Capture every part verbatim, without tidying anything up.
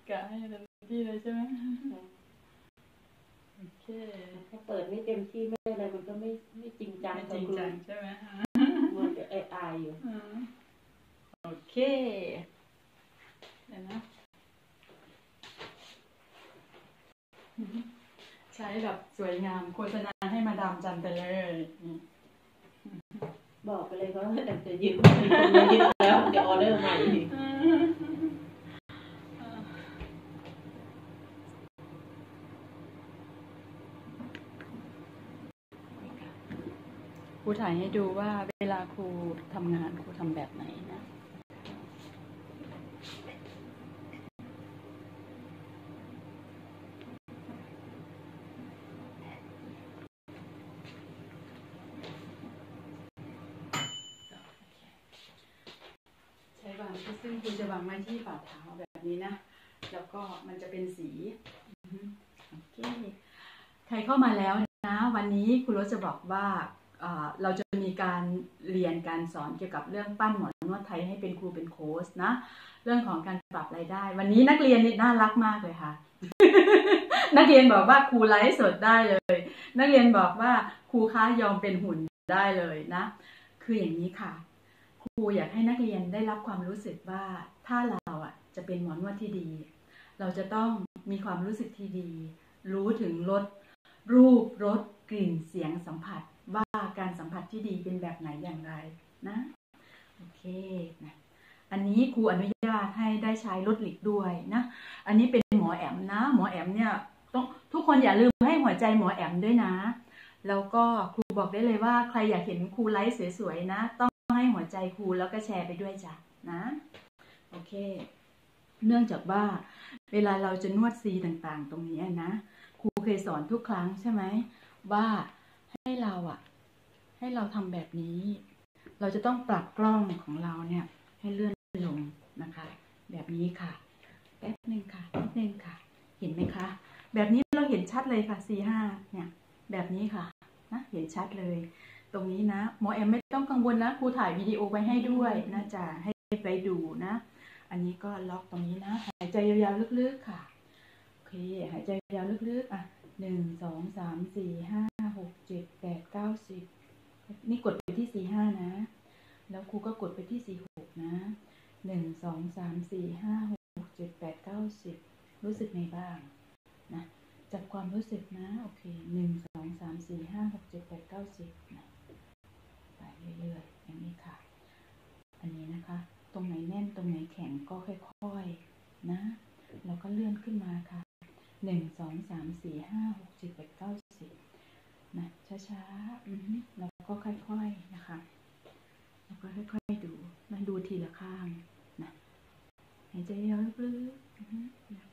กะให้เต็มที่เลยใช่ไหมโอเคถ้าเปิดไม่เต็มที่ไม่อะไรมันก็ไม่ไม่จริงจังไม่จริงจังใช่ไหมมันจะอายอยู่โอเคเดี๋ยวนะใช้แบบสวยงามโฆษณาให้มาดามจันไปเลยบอกไปเลยเขาแต่จะยืมมีคนมายืมแล้วจะออเดอร์ใหม่ครูถ่ายให้ดูว่าเวลาครูทำงานครูทำแบบไหนนะวางซึ่งคุณจะวางไว้ที่ฝ่าเท้าแบบนี้นะแล้วก็มันจะเป็นสีโอเคใครเข้ามาแล้วนะวันนี้ครูรสจะบอกว่าเราจะมีการเรียนการสอนเกี่ยวกับเรื่องปั้นหมอนนวดไทยให้เป็นครูเป็นโค้ชนะเรื่องของการปรับรายได้วันนี้นักเรียนนี่น่ารักมากเลยค่ะ นักเรียนบอกว่าครูไลฟ์สดได้เลยนักเรียนบอกว่าครูคะยอมเป็นหุ่นได้เลยนะคืออย่างนี้ค่ะครูอยากให้นักเรียนได้รับความรู้สึกว่าถ้าเราอ่ะจะเป็นหมอนวดที่ดีเราจะต้องมีความรู้สึกที่ดีรู้ถึงรสรูปรสกลิ่นเสียงสัมผัสว่าการสัมผัสที่ดีเป็นแบบไหนอย่างไรนะโอเคนะอันนี้ครูอนุญาตให้ได้ใช้ลดหลีกด้วยนะอันนี้เป็นหมอแอมนะหมอแอมเนี่ยต้องทุกคนอย่าลืมให้หัวใจหมอแอมด้วยนะแล้วก็ครูบอกได้เลยว่าใครอยากเห็นครูไลฟ์สวยๆนะต้องให้หัวใจครูแล้วก็แชร์ไปด้วยจ้ะนะโอเคเนื่องจากว่าเวลาเราจะนวดซีต่างๆตรงนี้นะครูเคยสอนทุกครั้งใช่ไหมว่าให้เราอ่ะให้เราทำแบบนี้เราจะต้องปรับกล้องของเราเนี่ยให้เลื่อนลงนะคะแบบนี้ค่ะแป๊บนึงค่ะนิดนึงค่ะเห็นไหมคะแบบนี้เราเห็นชัดเลยค่ะ ซี ห้า เนี่ยแบบนี้ค่ะนะเห็นชัดเลยตรงนี้นะหมอแอมไม่ต้องกังวลนะครูถ่ายวิดีโอไว้ให้ด้วยนะจ๊ะให้ไปดูนะอันนี้ก็ล็อกตรงนี้นะหายใจยาวๆลึกๆค่ะโอเคหายใจยาวลึกๆอ่ะหนึ่งสองสามสี่ห้าหกเจ็ดแปดเก้าสิบนี่กดไปที่สี่ห้านะแล้วครูก็กดไปที่สี่หกนะหนึ่งสองสามสี่ห้าหกเจ็ดแปดเก้าสิบรู้สึกไงบ้างนะจับความรู้สึกนะโอเคหนึ่งสองสามสี่ห้าหกเจ็ดแปดเก้าสิบนะไปเรื่อยๆอย่างนี้ค่ะอันนี้นะคะตรงไหนแน่นตรงไหนแข็งก็ค่อยๆนะแล้วก็เลื่อนขึ้นมาค่ะหนึ่งสองสามสี่ห้าหกเจ็ดแปดเก้าสิบนะช้าๆอือแล้วก็ค่อยๆนะคะแล้วก็ค่อยๆดูนะดูทีละข้างนะหายใจยาวลึกๆนะ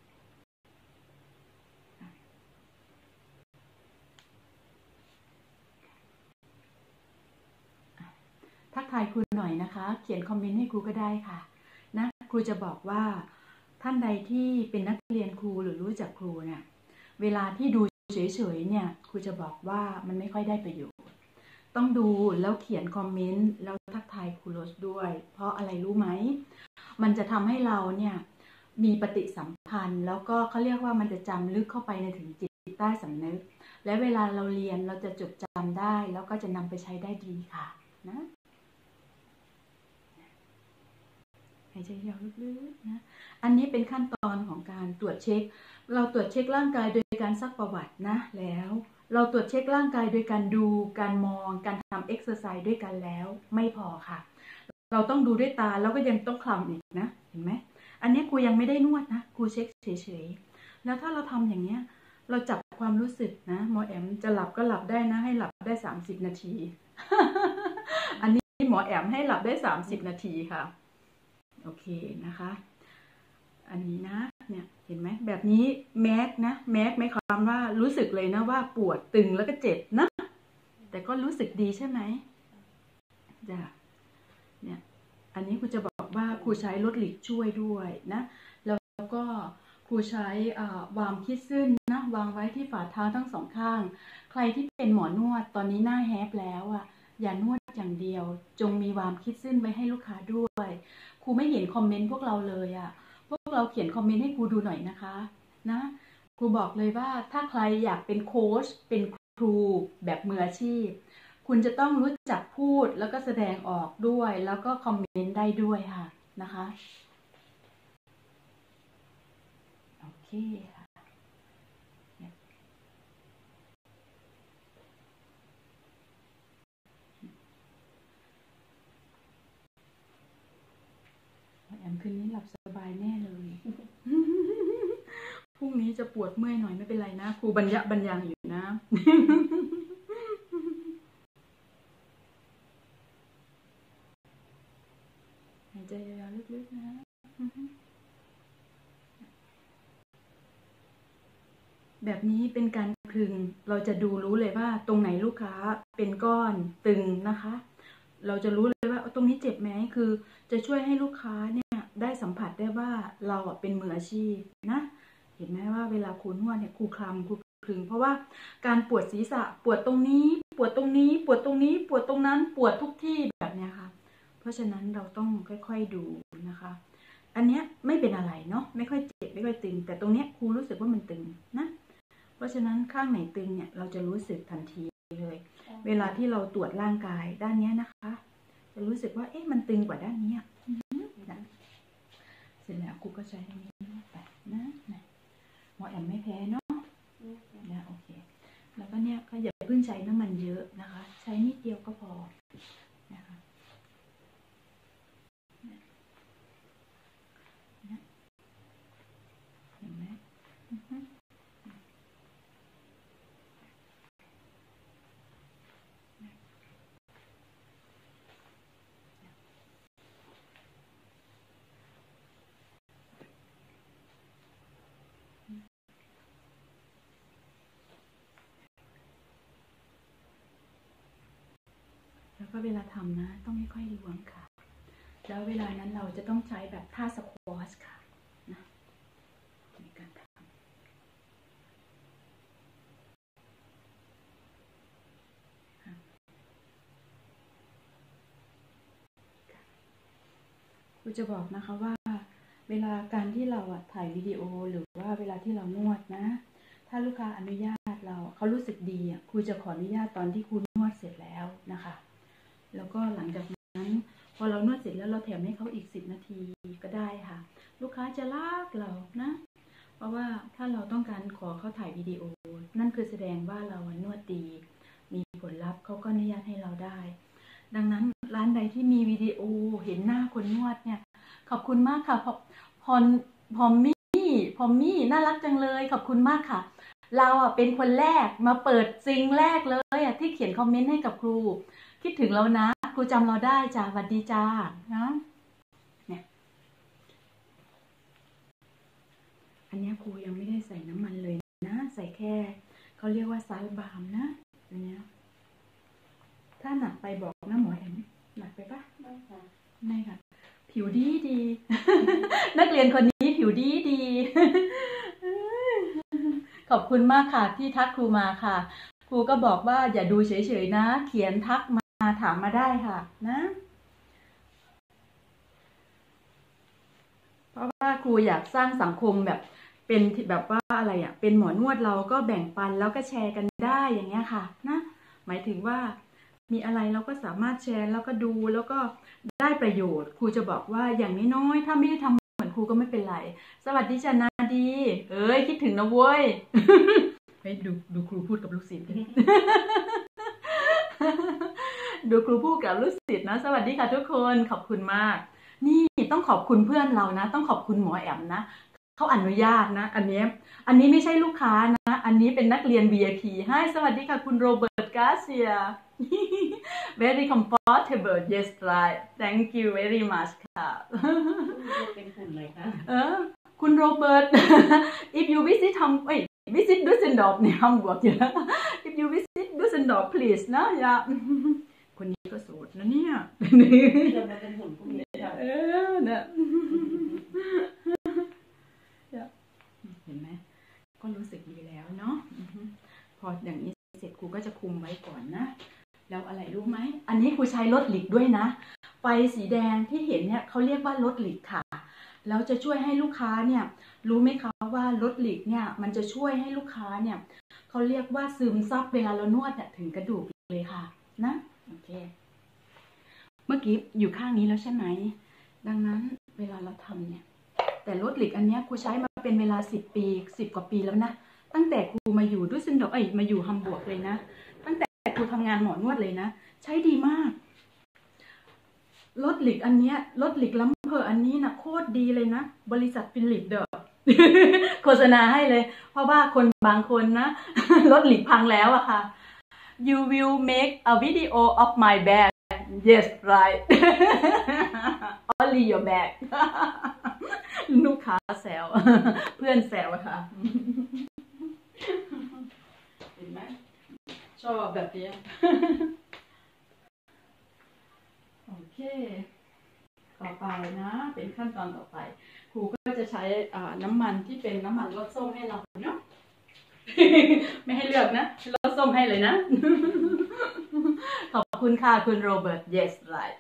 ทักทายครูหน่อยนะคะเขียนคอมเมนต์ให้ครูก็ได้ค่ะนะครูจะบอกว่าท่านใดที่เป็นนักเรียนครูหรือรู้จักครูเนี่ยเวลาที่ดูเฉยๆเนี่ยครูจะบอกว่ามันไม่ค่อยได้ประโยชน์ต้องดูแล้วเขียนคอมเมนต์แล้วทักทายครูโรสด้วยเพราะอะไรรู้ไหมมันจะทำให้เราเนี่ยมีปฏิสัมพันธ์แล้วก็เขาเรียกว่ามันจะจำลึกเข้าไปในถึงจิตใต้สำนึกและเวลาเราเรียนเราจะจดจำได้แล้วก็จะนำไปใช้ได้ดีค่ะนะหายใจยาวลึกๆนะอันนี้เป็นขั้นตอนของการตรวจเช็คเราตรวจเช็คร่างกายโดยการซักประวัตินะแล้วเราตรวจเช็คร่างกายโดยการดูการมองการทำเอ็กซ์เซอร์ไซส์ด้วยกันแล้วไม่พอค่ะเราต้องดูด้วยตาแล้วก็ยังต้องคลำอีกนะเห็นไหมอันนี้ครูยังไม่ได้นวดนะครูเช็คเฉยๆแล้วถ้าเราทำอย่างเนี้ยเราจับความรู้สึกนะหมอแอมจะหลับก็หลับได้นะให้หลับได้สามสิบนาที อันนี้หมอแอมให้หลับได้สามสิบนาทีค่ะโอเคนะคะอันนี้นะเนี่ยเห็นไหมแบบนี้แม็กนะแม็กไม่ความว่ารู้สึกเลยนะว่าปวดตึงแล้วก็เจ็บนะแต่ก็รู้สึกดีใช่ไหมจ้ะเนี่ยอันนี้ครูจะบอกว่าครูใช้ลดหลีกช่วยด้วยนะแล้วก็ครูใช้วางคิดซึ่นนะวางไว้ที่ฝ่าเท้าทั้งสองข้างใครที่เป็นหมอนวดตอนนี้หน้าแฮปแล้วอ่ะอย่านวดอย่างเดียวจงมีวางคิดซึ่นไว้ให้ลูกค้าด้วยครูไม่เห็นคอมเมนต์พวกเราเลยอ่ะพวกกเราเขียนคอมเมนต์ให้ครูดูหน่อยนะคะนะครูบอกเลยว่าถ้าใครอยากเป็นโค้ชเป็นครูแบบมืออาชีพคุณจะต้องรู้จักพูดแล้วก็แสดงออกด้วยแล้วก็คอมเมนต์ได้ด้วยค่ะนะคะโอเคค่ะแอมคืนนี้หลับสบายแน่เลยพรุ่งนี้จะปวดเมื่อยหน่อยไม่เป็นไรนะครูบรรยะบรรยังอยู่นะหายใจยาวๆลึกๆนะแบบนี้เป็นการคลึงเราจะดูรู้เลยว่าตรงไหนลูกค้าเป็นก้อนตึงนะคะเราจะรู้เลยว่าตรงนี้เจ็บไหมคือจะช่วยให้ลูกค้าเนี่ยได้สัมผัสได้ว่าเราเป็นมืออาชีพนะเห็นไหมว่าเวลาครูนวดเนี่ยครูคลำครูคลึงเพราะว่าการปวดศีรษะปวดตรงนี้ปวดตรงนี้ปวดตรงนี้ปวดตรงนั้นปวดทุกที่แบบเนี้ยค่ะเพราะฉะนั้นเราต้องค่อยๆดูนะคะอันเนี้ยไม่เป็นอะไรเนาะไม่ค่อยเจ็บไม่ค่อยตึงแต่ตรงเนี้ยครูรู้สึกว่ามันตึงนะเพราะฉะนั้นข้างไหนตึงเนี่ยเราจะรู้สึกทันทีเลยเวลาที่เราตรวจร่างกายด้านนี้นะคะจะรู้สึกว่าเอ๊ะมันตึงกว่าด้านนี้เสร็จแล้วครูก็ใช้ตรงนี้ไปนะหมอแอมไม่แพ้เนาะนะโอเคแล้วก็เนี่ยก็อย่าเพิ่งใช้น้ำมันเยอะนะคะใช้นิดเดียวก็พอนะคะเห็นไหมแล้วก็เวลาทำนะต้องค่อยๆล้วงค่ะแล้วเวลานั้นเราจะต้องใช้แบบท่าสควอชค่ะนะในการทำครูจะบอกนะคะว่าเวลาการที่เราถ่ายวิดีโอหรือว่าเวลาที่เรานวดนะถ้าลูกค้าอนุญาตเราเขารู้สึกดีอ่ะครูจะขออนุญาตตอนที่ครูนวดเสร็จแล้วนะคะแล้วก็หลังจากนั้นพอเรานวดเสร็จแล้วเราแถมให้เขาอีกสิบนาทีก็ได้ค่ะลูกค้าจะรักเรานะเพราะว่าถ้าเราต้องการขอเขาถ่ายวิดีโอนั่นคือแสดงว่าเรานวดดีมีผลลัพธ์เขาก็อนุญาตให้เราได้ดังนั้นร้านใดที่มีวิดีโอเห็นหน้าคนนวดเนี่ยขอบคุณมากค่ะพอพอพอมมี่พอมมี่น่ารักจังเลยขอบคุณมากค่ะเราอ่ะเป็นคนแรกมาเปิดซิงแรกเลยอ่ะที่เขียนคอมเมนต์ให้กับครูคิดถึงเรานะครูจำเราได้จ้าสวัสดีจ้านะเนี่ยอันนี้ครูยังไม่ได้ใส่น้ำมันเลยนะใส่แค่เขาเรียกว่าซาลบามนะอันนี้ถ้าหนักไปบอกนะหมอแอมหนักไปปะไม่ค่ะไม่ค่ะผิวดีดี นักเรียนคนนี้ผิวดีดี ขอบคุณมากค่ะที่ทักครูมาค่ะครูก็บอกว่าอย่าดูเฉยๆนะเขียนทักมาถามมาได้ค่ะนะเพราะว่าครูอยากสร้างสังคมแบบเป็นแบบว่าอะไรอ่ะเป็นหมอนวดเราก็แบ่งปันแล้วก็แชร์กันได้อย่างเงี้ยค่ะนะหมายถึงว่ามีอะไรเราก็สามารถแชร์แล้วก็ดูแล้วก็ได้ประโยชน์ครูจะบอกว่าอย่างน้อยๆถ้าไม่ได้ทำเหมือนครูก็ไม่เป็นไรสวัสดีจ้านาดีเอ้ยคิดถึงนะเว้ยเฮ้ยดูดูครูพูดกับลูกศิษย์ดูครูพูดกับลูกศิษย์นะสวัสดีค่ะทุกคนขอบคุณมากนี่ต้องขอบคุณเพื่อนเรานะต้องขอบคุณหมอแอมนะเขาอนุญาตนะอันนี้อันนี้ไม่ใช่ลูกค้านะอันนี้เป็นนักเรียน วี ไอ พี ให้สวัสดีค่ะคุณโรเบิร์ตกาเซีย very comfortable yes right thank you very much ค่ะเป็นหุ่นเลยค่ะเออคุณโรเบิร์ต if you visit ทำเอ้ย visit Düsseldorf ในฮัมบูร์กอยู่แล้ว if you visit Düsseldorf please นะอย่าคนนี้ก็โสดนะเนี่ยเดี๋ยวมันเป็นหุ่นพวกนี้ค่ะเออเนี่ยเห็นไหมก็รู้สึกดีแล้วเนาะพออย่างนี้เสร็จครูก็จะคุมไว้ก่อนนะแล้วอะไรรู้ไหมอันนี้ครูใช้ลดหลีกด้วยนะไฟสีแดงที่เห็นเนี่ยเขาเรียกว่าลดหลีกค่ะแล้วจะช่วยให้ลูกค้าเนี่ยรู้ไหมคะว่าลดหลีกเนี่ยมันจะช่วยให้ลูกค้าเนี่ยเขาเรียกว่าซึมซับเวลาเรานวดเนี่ยถึงกระดูกเลยค่ะนะโอเคเมื่อกี้อยู่ข้างนี้แล้วใช่ไหมดังนั้นเวลาเราทำเนี่ยแต่ลดหลีกอันนี้ครูใช้มาเป็นเวลาสิบปีสิบกว่าปีแล้วนะตั้งแต่ครูมาอยู่ดุสเซนดอร์ฟเอ้ยมาอยู่ฮัมบวร์กเลยนะตั้งแต่ครูทำงานหมอนวดเลยนะใช้ดีมากลดหลีกอันนี้ลดหลีกล้ำเพออันนี้นะโคตรดีเลยนะบริษัทฟิลิปเดอร์โฆษณาให้เลยเพราะว่าคนบางคนนะลดหลีกพังแล้วอะค่ะ you will make a video of my bag yes right only your bag ลูกค้าแซวเพื่อนแซวค่ะเห็นไหมชอบแบบนี้โอเคต่อไปนะเป็นขั้นตอนต่อไปครูก็จะใช้น้ำมันที่เป็นน้ำมันรสส้มให้เราเนาะ ไม่ให้เลือกนะรสส้มให้เลยนะ ขอบคุณค่ะคุณโรเบิร์ต yes right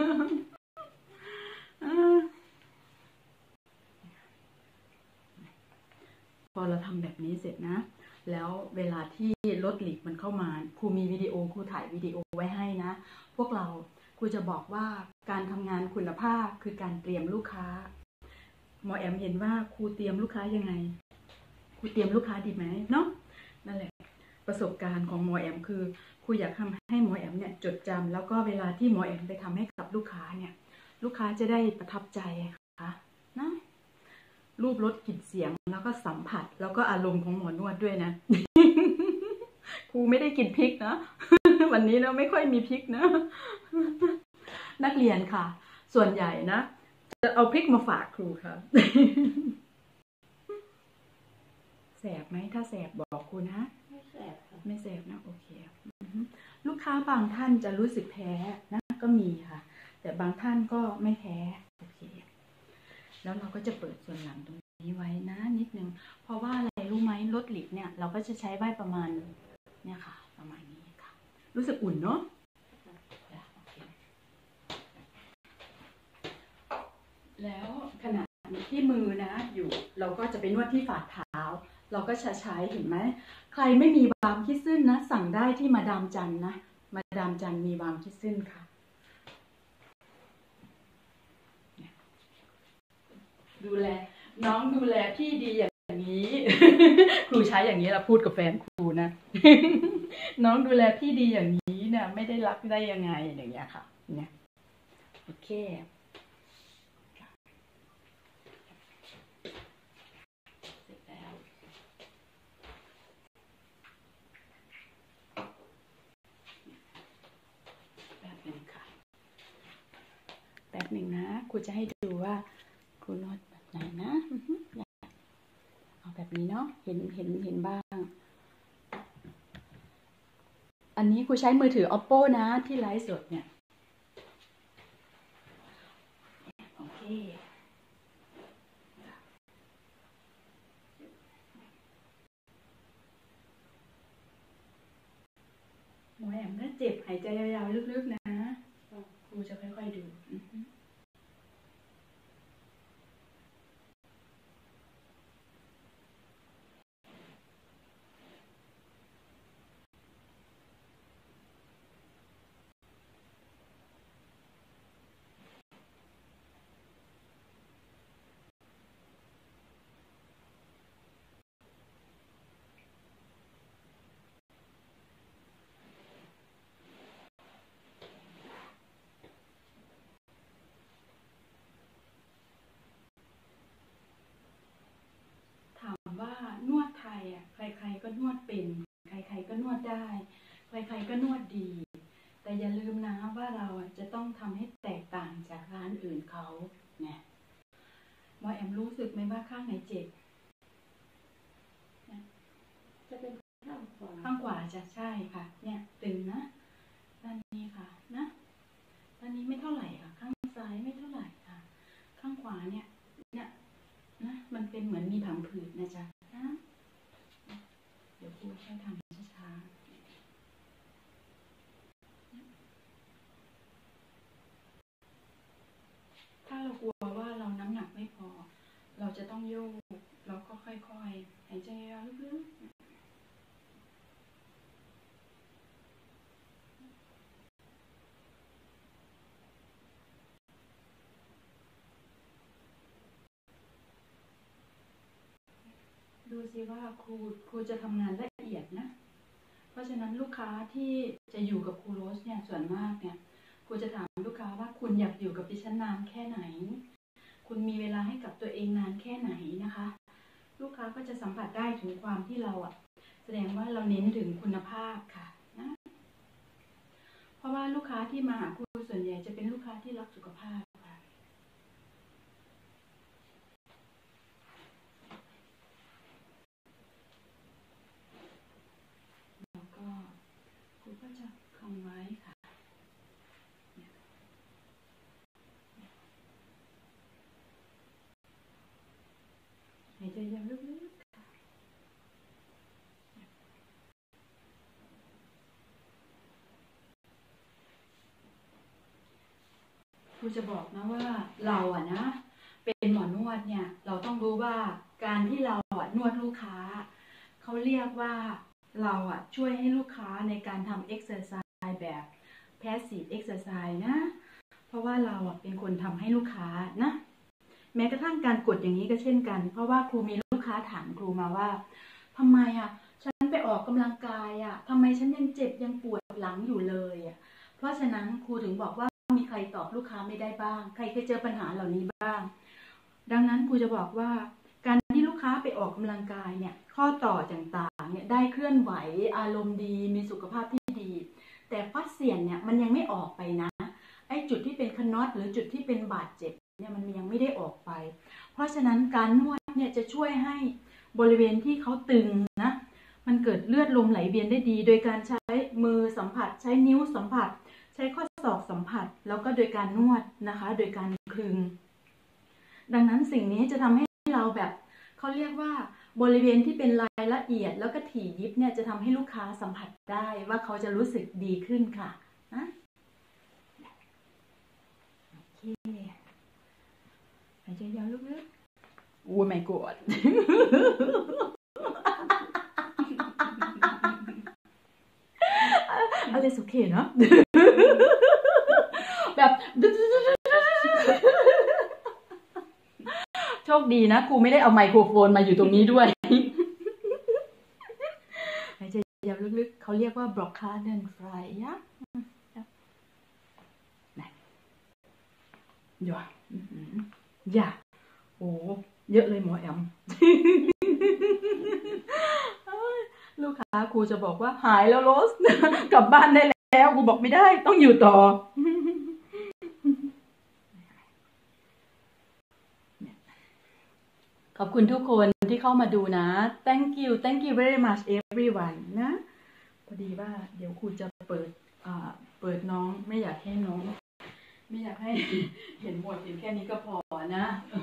พอเราทำแบบนี้เสร็จนะแล้วเวลาที่รถหลีกมันเข้ามาครูมีวิดีโอครูถ่ายวิดีโอไว้ให้นะพวกเราครูจะบอกว่าการทำงานคุณภาพคือการเตรียมลูกค้าหมอแอมเห็นว่าครูเตรียมลูกค้ายังไงครูเตรียมลูกค้าดีไหมเนาะนั่นแหละประสบการณ์ของหมอแอมคือครูอยากทำให้หมอแอมเนี่ยจดจำแล้วก็เวลาที่หมอแอมไปทำให้กับลูกค้าเนี่ยลูกค้าจะได้ประทับใจค่ะนะรูปรสกลิ่นเสียงแล้วก็สัมผัสแล้วก็อารมณ์ของหมอนวดด้วยนะ ครูไม่ได้กินพริกนะ วันนี้เราไม่ค่อยมีพริกนะ นักเรียนค่ะส่วนใหญ่นะจะเอาพริกมาฝากครูค่ะ แสบไหมถ้าแสบบอกครูนะไม่แสบค่ะไม่แสบนะโอเคลูกค้าบางท่านจะรู้สึกแพ้นะก็มีค่ะแต่บางท่านก็ไม่แพ้โอเคแล้วเราก็จะเปิดส่วนหลังตรงนี้ไว้นะนิดนึงเพราะว่าอะไรรู้ไหมลดหลีกเนี่ยเราก็จะใช้ไว้ประมาณเนี่ยค่ะประมาณนี้ค่ะรู้สึกอุ่นเนาะแล้วขณะที่มือนะอยู่เราก็จะไปนวดที่ฝ่าเท้าเราก็จะใช้เห็นไหมใครไม่มีบาล์มคิสซึนนะสั่งได้ที่มาดามจันนะมาดามจันมีบาล์มคิสซึนค่ะดูแลน้องดูแลพี่ดีอย่างนี้ ครูใช้อย่างนี้เราพูดกับแฟนครูนะ น้องดูแลพี่ดีอย่างนี้เนี่ยไม่ได้รักได้ยังไงอย่างเงี้ยค่ะเนี่ยโอเคเสร็จแล้วแป๊บหนึ่งค่ะแป๊บหนึ่งนะครูจะให้ดูว่าครูนวดแบบไหนนะเอาแบบนี้เนาะเห็นเห็นเห็นบ้างอันนี้ครูใช้มือถือ Oppo นะที่ไลฟ์สดเนี่ยโอเคหมอแอมถ้าเจ็บหายใจยาวๆลึกๆนะครูจะค่อยๆดูว่านวดไทยอ่ะใครๆก็นวดเป็นใครๆก็นวดได้ใครๆก็นวดดีแต่อย่าลืมนะว่าเราจะต้องทำให้แตกต่างจากร้านอื่นเขาเนี่ยหมอแอมรู้สึกไหมว่าข้างไหนเจ็บจะเป็นข้างขวาข้างขวาจะใช่ค่ะเนี่ยตึงนะด้านนี้ค่ะนะด้านนี้ไม่เท่าไหร่ค่ะข้างซ้ายไม่เท่าไหร่ค่ะข้างขวาเนี่ยเนี่ยนะมันเป็นเหมือนมีผังผืดนะจ๊ะนะเดี๋ยวครูให้ทำช้าๆถ้าเรากลัวว่าเราน้ำหนักไม่พอโยกแล้วก็ค่อยๆหายใจยาวลึกๆดูสิว่าครูครูจะทำงานละเอียดนะเพราะฉะนั้นลูกค้าที่จะอยู่กับครูโรสเนี่ยส่วนมากเนี่ยครูจะถามลูกค้าว่าคุณอยากอยู่กับดิฉันนานแค่ไหนคุณมีเวลาให้กับตัวเองนานแค่ไหนนะคะลูกค้าก็จะสัมผัสได้ถึงความที่เราอ่ะแสดงว่าเราเน้นถึงคุณภาพค่ะนะเพราะว่าลูกค้าที่มาหาครูส่วนใหญ่จะเป็นลูกค้าที่รักสุขภาพค่ะแล้วก็ครูก็จะคงไว้ค่ะหายใจยาวลึกๆค่ะครูจะบอกนะว่าเราอะนะเป็นหมอนวดเนี่ยเราต้องรู้ว่าการที่เราอะนวดลูกค้าเขาเรียกว่าเราอะช่วยให้ลูกค้าในการทำเอ็กซ์เซอร์ไซส์แบบ passive exercise นะเพราะว่าเราอะเป็นคนทำให้ลูกค้านะแม้กระทั่งการกดอย่างนี้ก็เช่นกันเพราะว่าครูมีลูกค้าถามครูมาว่าทำไมอ่ะฉันไปออกกำลังกายอ่ะทำไมฉันยังเจ็บยังปวดหลังอยู่เลยอ่ะเพราะฉะนั้นครูถึงบอกว่ามีใครตอบลูกค้าไม่ได้บ้างใครเคยเจอปัญหาเหล่านี้บ้างดังนั้นครูจะบอกว่าการที่ลูกค้าไปออกกำลังกายเนี่ยข้อต่อต่างๆเนี่ยได้เคลื่อนไหวอารมณ์ดีมีสุขภาพที่ดีแต่ฟัสเซียนเนี่ยมันยังไม่ออกไปนะไอ้จุดที่เป็นคน็อตหรือจุดที่เป็นบาดเจ็บเนี่ยมันยังไม่ได้ออกไปเพราะฉะนั้นการนวดเนี่ยจะช่วยให้บริเวณที่เขาตึงนะมันเกิดเลือดลมไหลเวียนได้ดีโดยการใช้มือสัมผัสใช้นิ้วสัมผัสใช้ข้อศอกสัมผัสแล้วก็โดยการนวดนะคะโดยการคลึงดังนั้นสิ่งนี้จะทำให้เราแบบเขาเรียกว่าบริเวณที่เป็นรายละเอียดแล้วก็ถี่ยิบเนี่ยจะทำให้ลูกค้าสัมผัสได้ว่าเขาจะรู้สึกดีขึ้นค่ะนะโอเคหายใจยาวลึกๆโอ้ไม่กดอะไรสุดเขตเนาะแบบโชคดีนะครูไม่ได้เอาไมโครโฟนมาอยู่ตรงนี้ด้วยหายใจยาวลึกๆเขาเรียกว่าบล็อกคาร์เดนฟลายยะอย่าอย่าโอ้เยอะเลยหมอแอมลูกค้าครูจะบอกว่าหายแล้วโรสกลับบ้านได้แล้วครูบอกไม่ได้ต้องอยู่ต่อขอบคุณทุกคนที่เข้ามาดูนะ thank you thank you very much everyone นะพอดีว่าเดี๋ยวครูจะเปิดอ่าเปิดน้องไม่อยากให้น้องไม่อยากให้เห็นหมดเห็นแค่นี้ก็พอนะ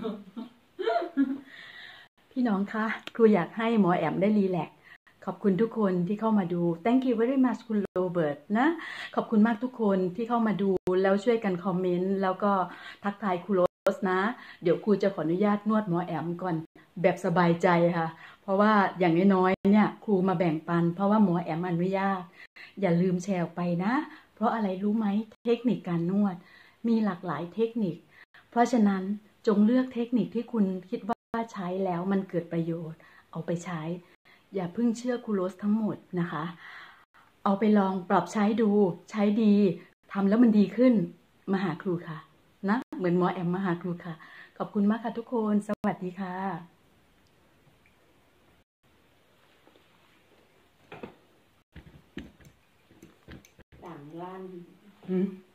พี่น้องคะครูอยากให้หมอแอมได้รีแลกซ์ขอบคุณทุกคนที่เข้ามาดู thank you very much คุณโรเบิร์ตนะขอบคุณมากทุกคนที่เข้ามาดูแล้วช่วยกันคอมเมนต์แล้วก็ทักทายครูโรสนะเดี๋ยวครูจะขออนุญาตนวดหมอแอมก่อนแบบสบายใจค่ะเพราะว่าอย่างน้อยๆเนี่ยครูมาแบ่งปันเพราะว่าหมอแอมอนุญาตอย่าลืมแชร์ออกไปนะเพราะอะไรรู้ไหมเทคนิคการนวดมีหลากหลายเทคนิคเพราะฉะนั้นจงเลือกเทคนิคที่คุณคิดว่าใช้แล้วมันเกิดประโยชน์เอาไปใช้อย่าเพิ่งเชื่อครูโรสทั้งหมดนะคะเอาไปลองปรับใช้ดูใช้ดีทำแล้วมันดีขึ้นมาหาครูค่ะนะเหมือนหมอแอมมาหาครูค่ะขอบคุณมากค่ะทุกคนสวัสดีค่ะต่างร้าน